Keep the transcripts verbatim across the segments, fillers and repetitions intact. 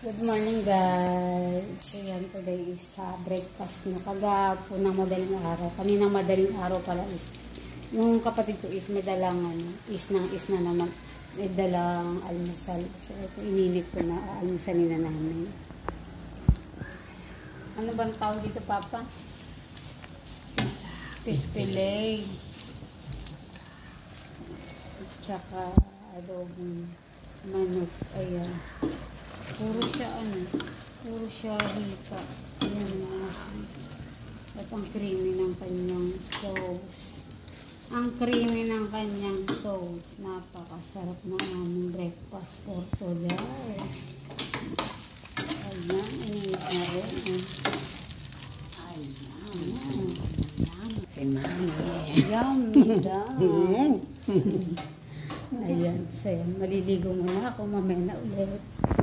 Good morning guys. So yan, today is uh, breakfast na kagapon ng madaling araw. Kaninang madaling araw pala is yung kapatid ko is may dalang ano, is ng is na naman. May dalang almusal. So ito ininit ko na almusalin na namin. Ano bang tawag dito, Papa? Fish fillet. Tsaka adobong manok. Ayan. Puro siya ano, puro siya hika. Ayan mga sis. At ang creamy ng kanyang sauce. Ang creamy ng kanyang sauce. Napakasarap na aming breakfast for today. Ayan, ininit na rin. Ayan. Si Mami. Yummy daw. Ayan, so yan. Maliligo muna ako. Mamaya na ulit.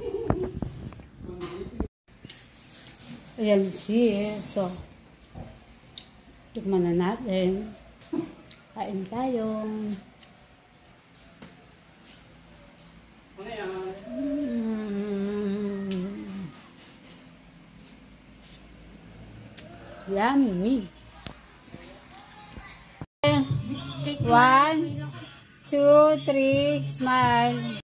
Ayan sis. So, tikman na natin. Kain tayo. Mm. Yummy. One, two, three, smile.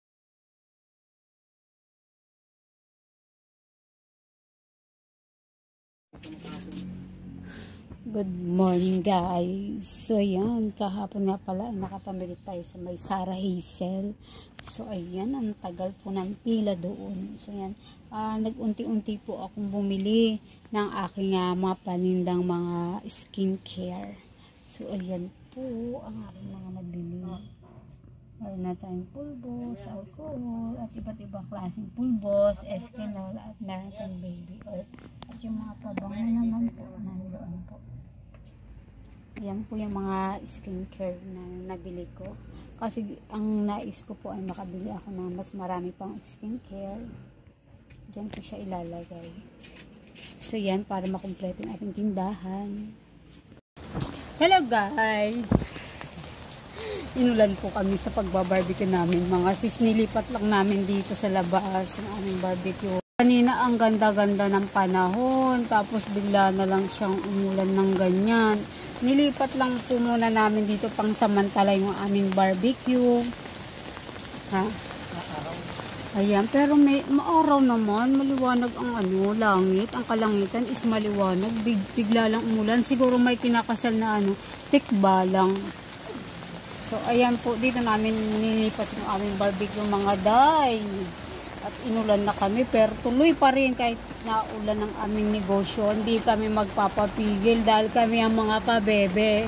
Good morning guys. So ayan, kahapon nga pala nakapamili tayo sa may Sarah Hazel. So ayan, ang tagal po ng pila doon. So ayan, uh, nag-unti-unti po akong bumili ng aking uh, mga panindang mga skincare. So ayan po ang aking mga nabili. Meron na tayong pulbos, alcohol, at iba't ibang klaseng pulbos, eskinol, at meron tayong baby oil. At yung mga pabango naman po, nandoon po. Yan po yung mga skincare na nabili ko. Kasi ang nais ko po ay makabili ako ng mas marami pang skincare. Diyan ko siya ilalagay. So yan, para makumpleto yung ating tindahan. Hello guys! Inulan po kami sa pagbabarbecue namin. Mga sis, nilipat lang namin dito sa labas yung aming barbecue. Kanina ang ganda-ganda ng panahon. Tapos bigla na lang siyang umulan ng ganyan. Nilipat lang po muna namin dito pang samantala yung aming barbecue. Ha? Ayan, pero may maaraw naman, maliwanag ang ano, langit, ang kalangitan is maliwanag, Big, bigla lang umulan, siguro may kinakasal na ano, tikba lang. So ayan po, dito namin nilipat yung aming barbecue mga day. At inulan na kami, pero tuloy pa rin kahit naulan ng aming negosyo. Hindi kami magpapapigil dahil kami ang mga pabebe.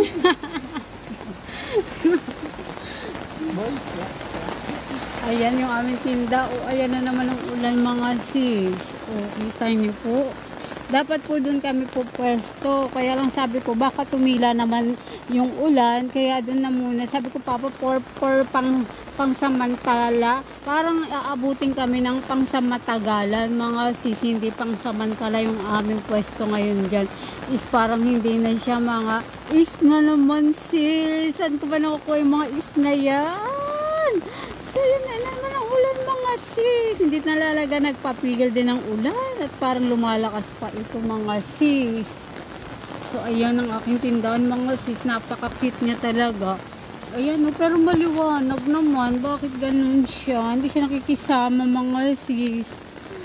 Ayan yung aming tinda. O ayan na naman ang ulan mga sis. O kita niyo po. Dapat po doon kami po pwesto. Kaya lang sabi ko, baka tumila naman yung ulan. Kaya doon na muna. Sabi ko, Papa, for, for pang, pang samantala. Parang aabutin kami ng pang samatagalan. Mga sis, hindi pang samantala yung aming pwesto ngayon dyan. Is parang hindi na siya mga is na naman sis. Saan ko ba nakukuha yung mga is na yan? So yun na naman ang ulan mga sis. Hindi nalalaga nagpapigil din ng ulan. At parang lumalakas pa ito mga sis. So ayan ang aking tindahan mga sis. Napaka-cute niya talaga. Ayan, pero maliwanag naman. Bakit ganun siya? Hindi siya nakikisama mga sis.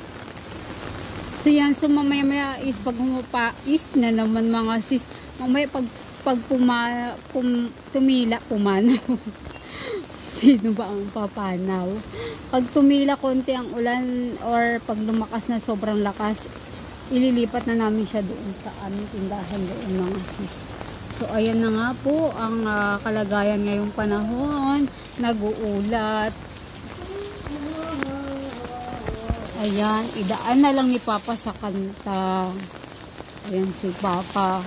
So yan, so mamaya maya is pag humupa is na naman mga sis. Mamaya pag, pag puma, pum, tumila, pumanaw. Sino ba ang papanaw? Pag tumila konti ang ulan or pag lumakas na sobrang lakas, ililipat na namin siya doon sa aming tindahan doon mga sis. So ayan na nga po ang uh, kalagayan ngayong panahon, nag-uulat. Ayan, idaan na lang ni Papa sa kanta. Ayan si Papa.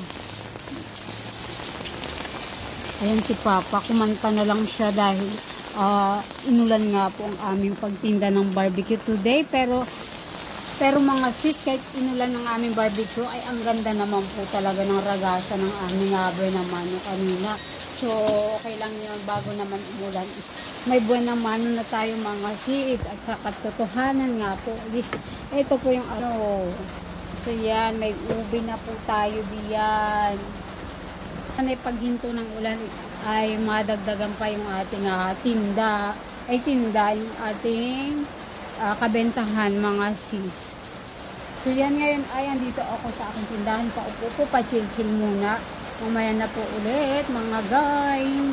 Ayan si Papa, kumanta na lang siya dahil uh, inulan nga po ang aming pagtinda ng barbecue today. Pero Pero mga sis, kahit inulan ng aming barbecue, ay ang ganda naman po talaga ng ragasa ng aming haber naman yung kanina. So, okay lang yun. Bago naman umulan is may buwan ng mano na tayo mga sis. At sa katotohanan nga po is, ito po yung ano. So yan, may ubi na po tayo diyan. Ay paghinto ng ulan ay madagdagan pa yung ating uh, tinda. Ay tinda yung ating uh, kabentahan mga sis. So yan ngayon ay andito ako sa aking tindahan. Paupo po, pa-chill-chill muna. Mamaya na po ulit mga guys.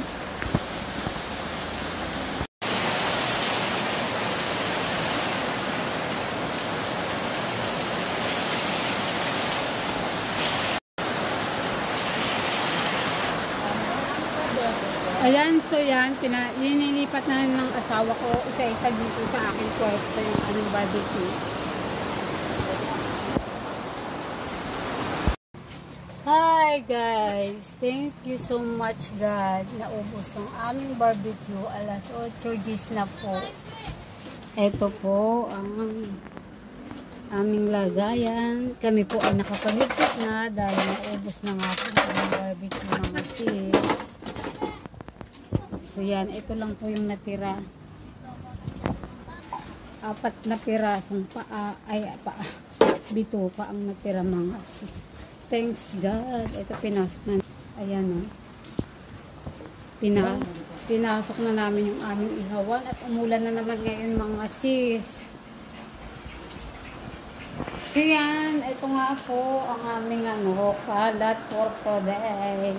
Ayan, so yan, pina, linilipat na ng asawa ko isa-isa dito sa aking pwesto yung anong barbecue. Hi guys! Thank you so much God. Naubos ang aming barbecue. Alas otso na po. Ito po ang aming lagayan. Kami po ay nakapagligpit na dahil naubos na nga po ang barbecue mga sis. So yan, ito lang po yung natira. Apat na pirasong paa, ay paa, bito pa ang natira mga sis. Thanks God. Ito pinasok na. Ayan o. Oh. Pina, pinasok na namin yung aming ihawan. At umulan na naman ngayon mga sis. So yan. Ito nga po ang aming ano, kalat for today.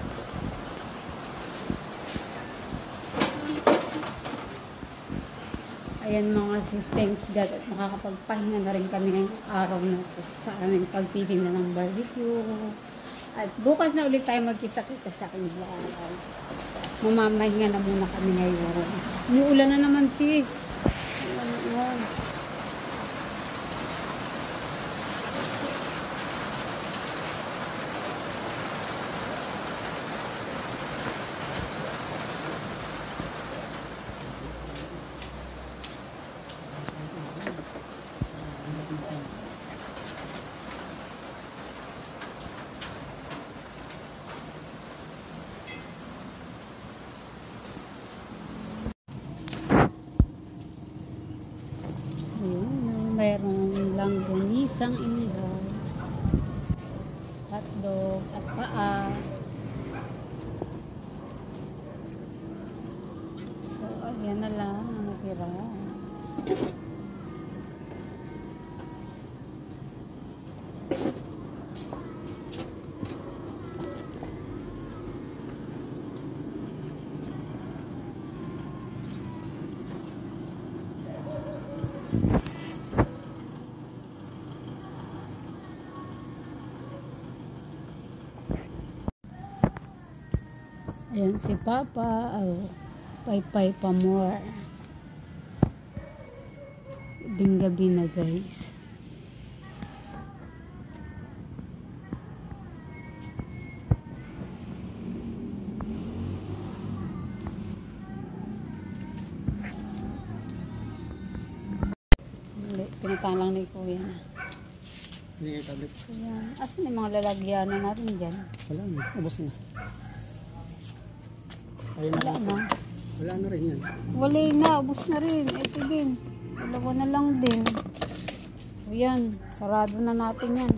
Ayan mga sis, thanks God at makakapagpahinga na rin kami ngayong araw na ito sa aming pagtitinda ng barbecue. At bukas na ulit tayo magkita-kita sa aking vlog. Mamamahinga na muna kami ngayon. Umuulan na naman sis. Ayan. Mayroong langganisang inihaw, hotdog at paa. So, ayan na lang ang natira. Ayan si Papa, oh, pay-pay pa more. Gabi na guys. Pinataan lang ni Kuya na. Hindi kayo tablet. Ayan. Asan yung mga lalagyan na natin dyan? Wala na, ubos na. Ayun Wala na. na. Wala na rin yan. Wala na, ubos na rin. Ito din. Dalawa na lang din. Ayan, sarado na natin yan.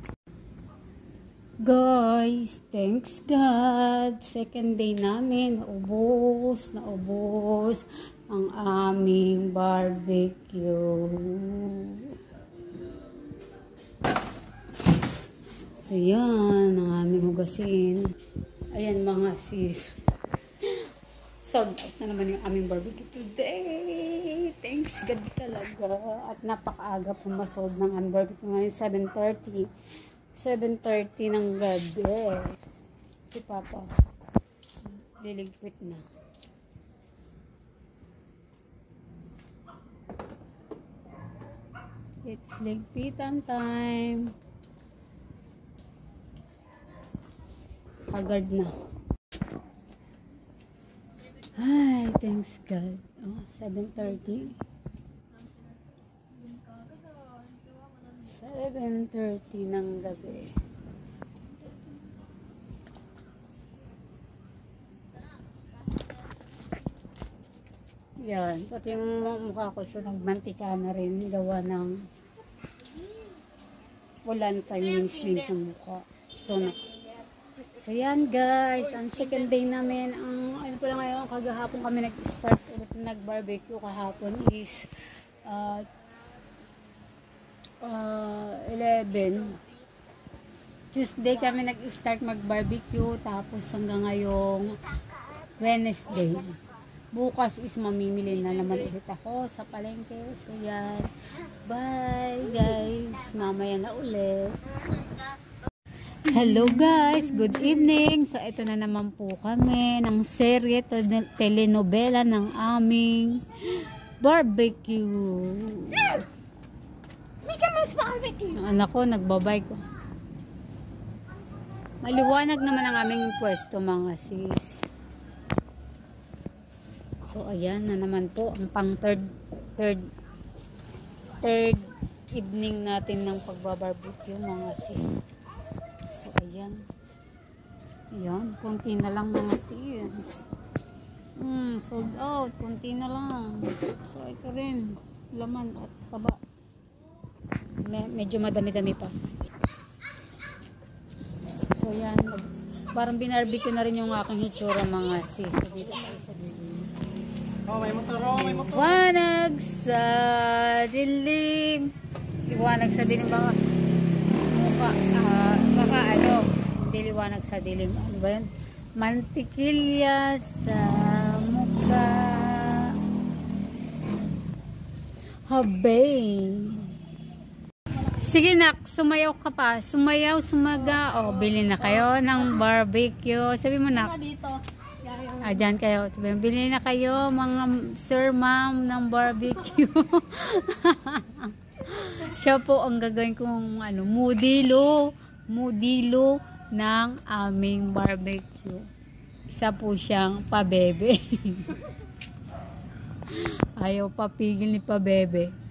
Guys, thanks God. Second day namin, naubos, naubos ang aming barbecue. So yan, ang aming hugasin. Ayan mga sis. Sold out na naman yung aming barbecue today. Thanks God talaga. At napakaaga pumasold ng aming barbecue ngayon, seven thirty. seven thirty ng gabi. Si Papa, liligpit na. It's ligpitan time. Haggard na. Hi, thanks God. Oh, seven thirty. seven thirty ng gabi. Yan, pati yung mukha ko so nagmantika na rin gawa ng walang time slim sa mukha. So, na so yan guys, ang second day namin, ang ano pala ngayon, kagahapon kami nag-start ulit nag-barbecue kahapon is uh, uh, eleven. Tuesday kami nag-start mag-barbecue tapos hanggang ngayong Wednesday. Bukas is mamimili na naman ulit ako sa palengke. So yan. Bye guys. Mamaya na ulit. Hello guys. Good evening. So ito na naman po kami ng serye telenovela ng aming barbecue. Mika mas barbecue. Ang anak ko nagbabay ko. Maliwanag naman ang aming pwesto mga sis. So, ayan na naman po ang pang third, third, third evening natin ng pagbabarbecue mga sis. So, ayan. Ayan, kunti na lang mga sis. Hmm, sold out. Kunti na lang. So, ito rin. Laman at taba. Me medyo madami-dami pa. So, ayan. Parang binarbecue na rin yung aking hitsura mga sis. So, dito tayo sa dito. Oh, may motor, oh, may motor. Liwanag sa dilim. Liwanag sa dilim baka mukha, uh, baka ano, hindi liwanag sa dilim. Ano ba yun? Mantikilya sa mukha. Habay. Sige nak, sumayaw ka pa. Sumayaw, sumaga. O, bili na kayo ng barbecue. Sabi mo nak. Dito. Ah, dyan kayo. Sabi, bili na kayo mga sir, ma'am ng barbecue. Siya po ang gagawin kong ano, mudilo. Mudilo ng aming barbecue. Isa po siyang pabebe. Ayaw papigil ni pabebe.